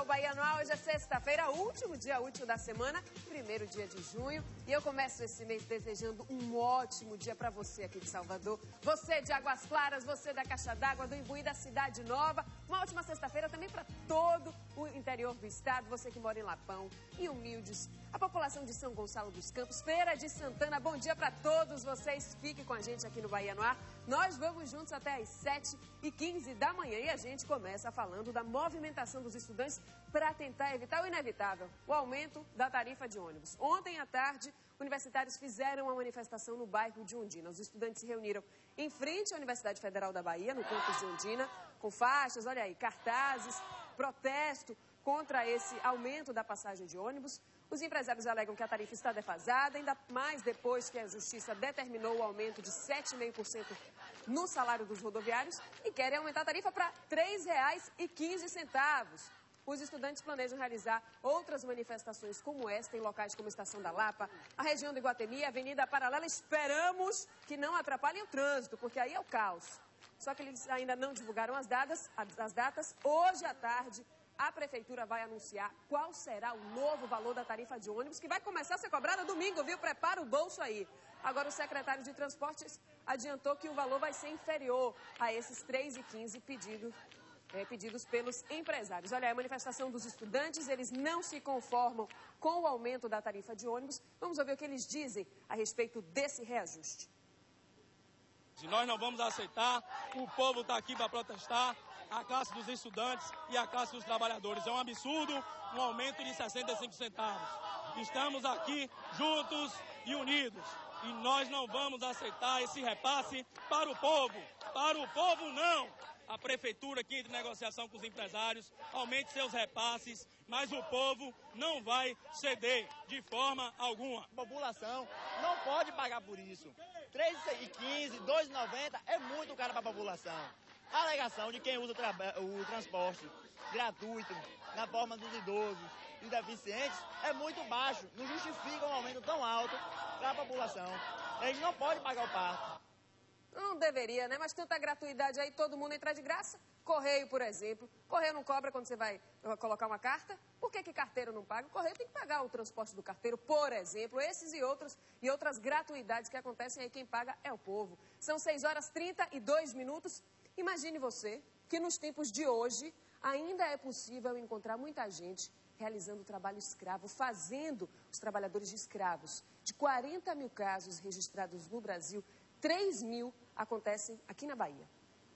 ao Bahia no Ar. Hoje é sexta-feira, último dia útil da semana, primeiro dia de junho. E eu começo esse mês desejando um ótimo dia para você aqui de Salvador. Você de Águas Claras, você da Caixa d'Água, do Imbuí, da Cidade Nova. Uma ótima sexta-feira também para todo o interior do estado. Você que mora em Lapão e Humildes. A população de São Gonçalo dos Campos, Feira de Santana. Bom dia para todos vocês. Fiquem com a gente aqui no Bahia no Ar. Nós vamos juntos até às 7h15 da manhã e a gente começa falando da movimentação dos estudantes para tentar evitar o inevitável, o aumento da tarifa de ônibus. Ontem à tarde, universitários fizeram uma manifestação no bairro de Ondina. Os estudantes se reuniram em frente à Universidade Federal da Bahia, no campus de Ondina, com faixas, olha aí, cartazes, protesto contra esse aumento da passagem de ônibus. Os empresários alegam que a tarifa está defasada, ainda mais depois que a Justiça determinou o aumento de 7,5% no salário dos rodoviários e querem aumentar a tarifa para R$ 3,15. Os estudantes planejam realizar outras manifestações como esta em locais como a Estação da Lapa, a região do Iguatemi, a Avenida Paralela. Esperamos que não atrapalhem o trânsito, porque aí é o caos. Só que eles ainda não divulgaram as datas. Hoje à tarde, a Prefeitura vai anunciar qual será o novo valor da tarifa de ônibus, que vai começar a ser cobrada domingo, viu? Prepara o bolso aí. Agora, o secretário de Transportes adiantou que o valor vai ser inferior a esses R$ 3,15 pedidos pelos empresários. Olha, a manifestação dos estudantes, eles não se conformam com o aumento da tarifa de ônibus. Vamos ouvir o que eles dizem a respeito desse reajuste. Nós não vamos aceitar, o povo está aqui para protestar, a classe dos estudantes e a classe dos trabalhadores. É um absurdo um aumento de 65 centavos. Estamos aqui juntos e unidos e nós não vamos aceitar esse repasse para o povo. Para o povo, não! A prefeitura que entra em negociação com os empresários, aumente seus repasses, mas o povo não vai ceder de forma alguma. A população não pode pagar por isso. R$ 3,15, R$ 2,90 é muito caro para a população. A alegação de quem usa o transporte gratuito na forma dos idosos e deficientes é muito baixo. Não justifica um aumento tão alto para a população. A gente não pode pagar o parto. Não deveria, né? Mas tanta gratuidade aí, todo mundo entra de graça. Correio, por exemplo. Correio não cobra quando você vai colocar uma carta. Por que carteiro não paga? O correio tem que pagar o transporte do carteiro, por exemplo. Esses e outras gratuidades que acontecem aí, quem paga é o povo. São 6h32. Imagine você que nos tempos de hoje ainda é possível encontrar muita gente realizando trabalho escravo, fazendo os trabalhadores de escravos. De 40 mil casos registrados no Brasil, 3.000 acontecem aqui na Bahia.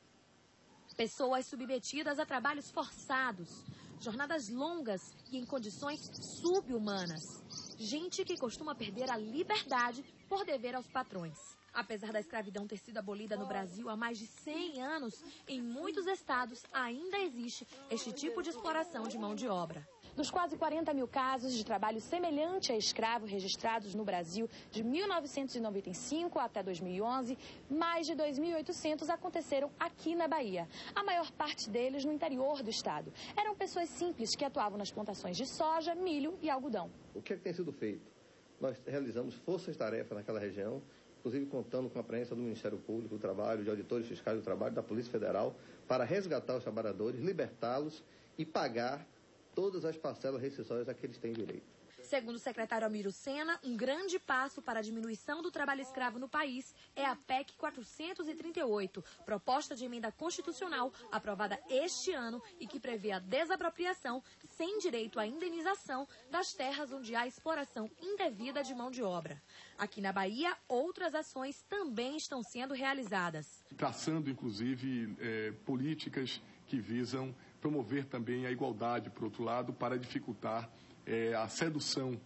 Pessoas submetidas a trabalhos forçados, jornadas longas e em condições sub-humanas. Gente que costuma perder a liberdade por dever aos patrões. Apesar da escravidão ter sido abolida no Brasil há mais de 100 anos, em muitos estados ainda existe este tipo de exploração de mão de obra. Dos quase 40 mil casos de trabalho semelhante a escravo registrados no Brasil de 1995 até 2011, mais de 2.800 aconteceram aqui na Bahia. A maior parte deles no interior do estado. Eram pessoas simples que atuavam nas plantações de soja, milho e algodão. O que é que tem sido feito? Nós realizamos forças-tarefa naquela região, inclusive contando com a presença do Ministério Público do Trabalho, de auditores fiscais do trabalho, da Polícia Federal, para resgatar os trabalhadores, libertá-los e pagar todas as parcelas rescisórias a que eles têm direito. Segundo o secretário Almiro Sena, um grande passo para a diminuição do trabalho escravo no país é a PEC 438, proposta de emenda constitucional aprovada este ano e que prevê a desapropriação sem direito à indenização das terras onde há exploração indevida de mão de obra. Aqui na Bahia, outras ações também estão sendo realizadas. Traçando, inclusive, políticas que visam promover também a igualdade, por outro lado, para dificultar a sedução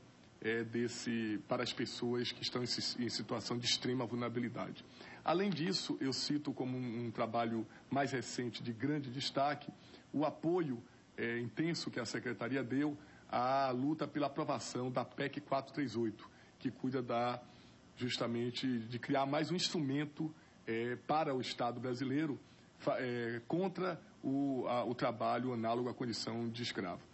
para as pessoas que estão em situação de extrema vulnerabilidade. Além disso, eu cito como um trabalho mais recente de grande destaque o apoio intenso que a Secretaria deu à luta pela aprovação da PEC 438, que cuida justamente de criar mais um instrumento para o Estado brasileiro contra o trabalho análogo à condição de escravo.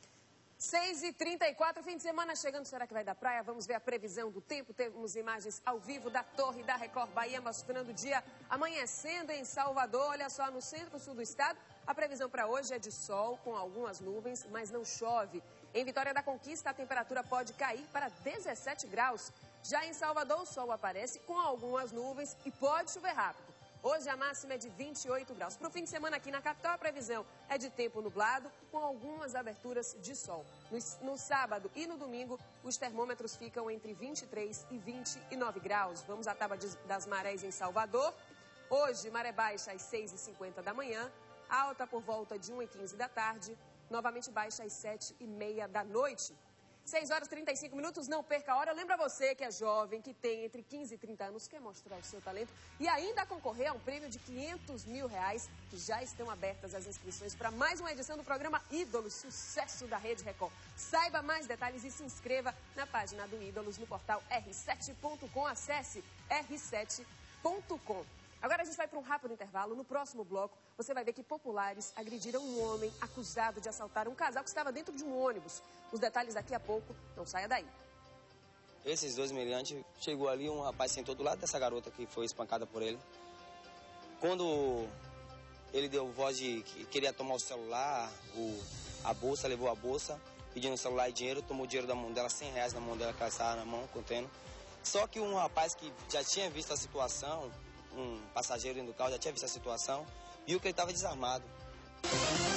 6h34, fim de semana chegando, será que vai dar praia? Vamos ver a previsão do tempo, temos imagens ao vivo da torre da Record Bahia mostrando o dia amanhecendo em Salvador, olha só, no centro-sul do estado, A previsão para hoje é de sol com algumas nuvens, mas não chove. Em Vitória da Conquista, a temperatura pode cair para 17 graus. Já em Salvador, o sol aparece com algumas nuvens e pode chover rápido. Hoje a máxima é de 28 graus. Para o fim de semana aqui na capital, a previsão é de tempo nublado com algumas aberturas de sol. No sábado e no domingo, os termômetros ficam entre 23 e 29 graus. Vamos à tábua das marés em Salvador. Hoje, maré baixa às 6h50 da manhã, alta por volta de 1h15 da tarde, novamente baixa às 7h30 da noite. 6h35, não perca a hora. Lembra você que é jovem, que tem entre 15 e 30 anos, quer mostrar o seu talento e ainda concorrer a um prêmio de R$500 mil, que já estão abertas as inscrições para mais uma edição do programa Ídolos, sucesso da Rede Record. Saiba mais detalhes e se inscreva na página do Ídolos no portal r7.com. Acesse r7.com. Agora a gente vai para um rápido intervalo. No próximo bloco, você vai ver que populares agrediram um homem acusado de assaltar um casal que estava dentro de um ônibus. Os detalhes daqui a pouco, não saia daí. Esses dois meliantes, chegou ali, um rapaz sentou do lado dessa garota que foi espancada por ele. Quando ele deu voz de que queria tomar o celular, a bolsa, levou a bolsa, pedindo celular e dinheiro, tomou o dinheiro da mão dela, R$100 na mão dela, que ela estava na mão, contendo. Só que um rapaz que já tinha visto a situação, um passageiro dentro do carro, já tinha visto a situação, viu que ele estava desarmado.